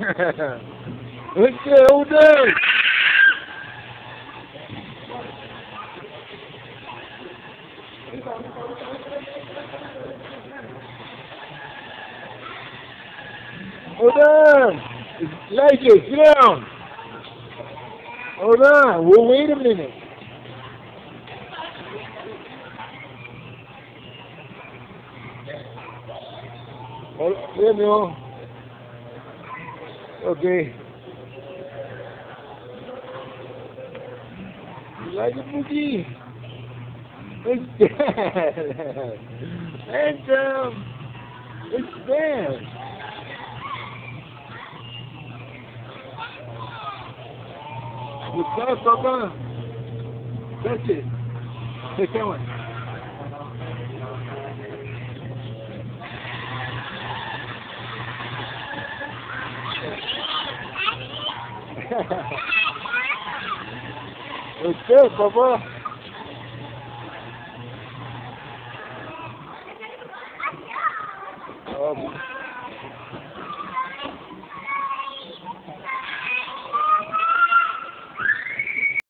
Let's go, hold on. Hold on. Elijah, sit down. Hold on. We'll wait a minute. Hold on. No. Okay. Elijah Boogie. It's Dan. And, it's Dan. What's up, Papa? That's it. Take that one. What's up, Papa? Oh.